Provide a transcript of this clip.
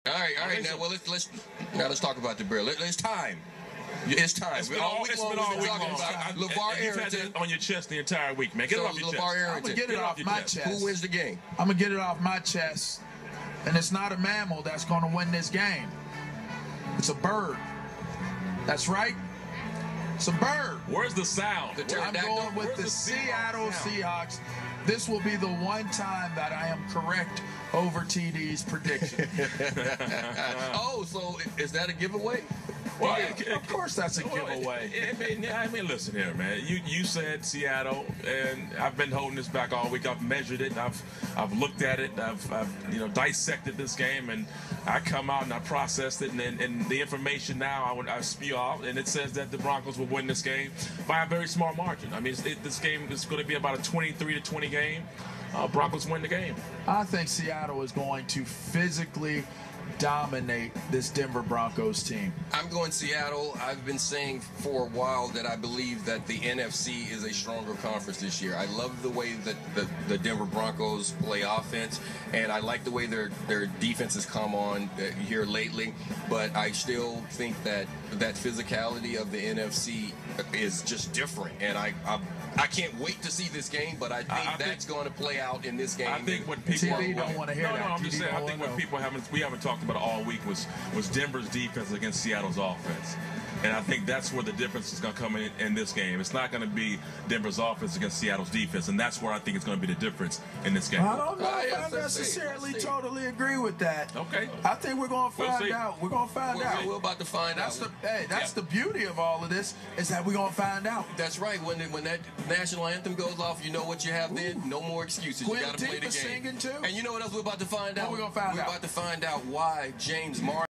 All right. Now, well, let's talk about the Bears. It's time. It's time. It's been all week long. Lavar You've had Arrington that on your chest the entire week, man. Get it off your chest. Arrington. I'm going to get it off my chest. Who wins the game? I'm going to get it off my chest. And it's not a mammal that's going to win this game. It's a bird. That's right. It's a bird. Where's the sound? I'm going with the Seattle Seahawks. This will be the one time that I am correct over TD's prediction. Oh, so is that a giveaway? Well, of course that's a giveaway. I mean, listen here, man. You said Seattle, and I've been holding this back all week. I've measured it. I've looked at it. I've dissected this game, and I come out and I processed it, and the information now I spew out, and it says that the Broncos will win this game by a very small margin. I mean, this game is going to be about a 23-20 game. Broncos win the game. I think Seattle is going to physically dominate this Denver Broncos team. I'm going Seattle. I've been saying for a while that I believe that the NFC is a stronger conference this year. I love the way that the Denver Broncos play offense, and I like the way their defense has come on here lately, but I still think that physicality of the NFC is just different, and I can't wait to see this game, but I think that's going to play out in this game. I think what people don't want to hear that. No, I'm just saying. I think what people we haven't talked about all week was Denver's defense against Seattle's offense, and I think that's where the difference is going to come in this game. It's not going to be Denver's offense against Seattle's defense, and that's where I think it's going to be the difference in this game. I don't know if I necessarily totally agree with that. Okay. I think we're going to find out. We're going to find out. We're about to find out. That's the beauty of all of this, is that we're going to find out. That's right. When that national anthem goes off, you know what you have then? No more excuses. You got to play the game. Singing too. And you know what else we're about to find out? What we're going to find out? We're about to find out why James Martin